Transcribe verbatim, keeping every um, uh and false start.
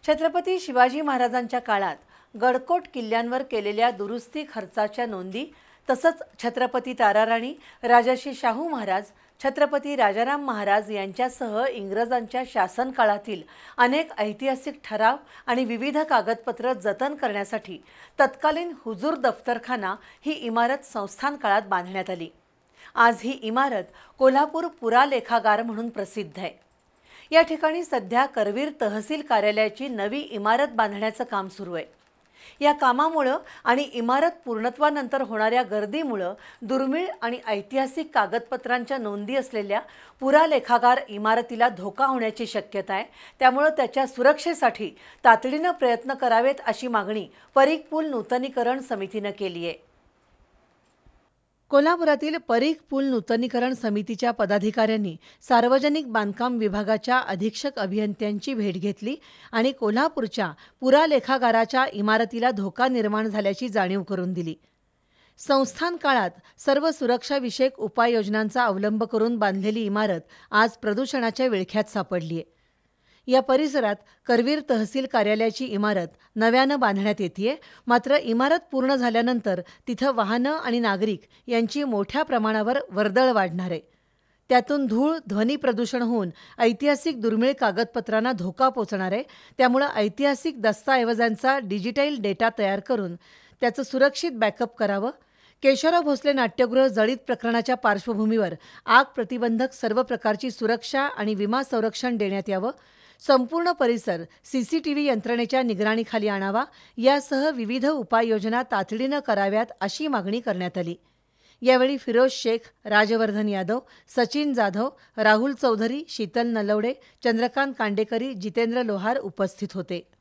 छत्रपती शिवाजी महाराजांच्या काळात गडकोट किल्ल्यांवर केलेल्या दुरुस्ती खर्चाच्या नोंदी तसंच छत्रपती ताराराणी, राजर्षी शाहू महाराज, छत्रपती राजाराम महाराज यांच्यासह इंग्रजांच्या शासन काळातील अनेक ऐतिहासिक ठराव आणि विविध कागदपत्र जतन करण्यासाठी तत्कालीन हुजूर दफ्तरखाना ही इमारत संस्थान काळात बांधण्यात आली। आज ही इमारत कोल्हापूर पुरालेखागार म्हणून प्रसिद्ध आहे। या ठिकाणी सध्या करवीर तहसील कार्यालयाची नवी इमारत बांधण्याचं काम सुरू आहे। या कामामुळे आणि इमारत पूर्णत्वानंतर होणाऱ्या गर्दीमुळे दुर्मिळ आणि ऐतिहासिक कागदपत्रांच्या नोंदी असलेल्या पुरालेखागार इमारतीला धोका होण्याची शक्यता आहे। त्यामुळे त्याच्या सुरक्षेसाठी तातडीने प्रयत्न करावेत अशी मागणी परीघ पूल नूतनीकरण समितीने केली आहे। कोल्हापुरातील परीघ पूल नूतनीकरण समितीच्या पदाधिकाऱ्यांनी सार्वजनिक बांधकाम विभागाच्या अधीक्षक अभियंत्यांची भेट घेतली आणि कोल्हापूरच्या पुरालेखागाराच्या इमारतीला धोका निर्माण झाल्याची जाणीव करून दिली। संस्थान काळात सर्व सुरक्षाविषयक उपाययोजनांचा अवलंब करून बांधलेली इमारत आज प्रदूषणाच्या विळख्यात सापडली आहे। या परिसरात करवीर तहसील कार्यालयाची इमारत नव्यानं बांधण्यात येते, मात्र इमारत पूर्ण झाल्यानंतर तिथं वाहनं आणि नागरिक यांची मोठ्या प्रमाणावर वर्दळ वाढणार आहे। त्यातून धूळ ध्वनी प्रदूषण होऊन ऐतिहासिक दुर्मिळ कागदपत्रांना धोका पोचणार आहे। त्यामुळे ऐतिहासिक दस्तऐवजांचा डिजिटल डेटा तयार करून त्याचं सुरक्षित बॅकअप करावं। केशवराव भोसले नाट्यगृह जळीत प्रकरणाच्या पार्श्वभूमीवर आग प्रतिबंधक सर्व प्रकारची सुरक्षा आणि विमा संरक्षण देण्यात यावं। संपूर्ण परिसर सीसीटीव्ही यंत्रणेच्या निगराणीखाली आणावा, यासह विविध उपाययोजना तातडीनं कराव्यात अशी मागणी करण्यात आली। यावेळी फिरोज शेख, राजवर्धन यादव, सचिन जाधव, राहुल चौधरी, शीतल नलवडे, चंद्रकांत कांडेकरी, जितेंद्र लोहार उपस्थित होते।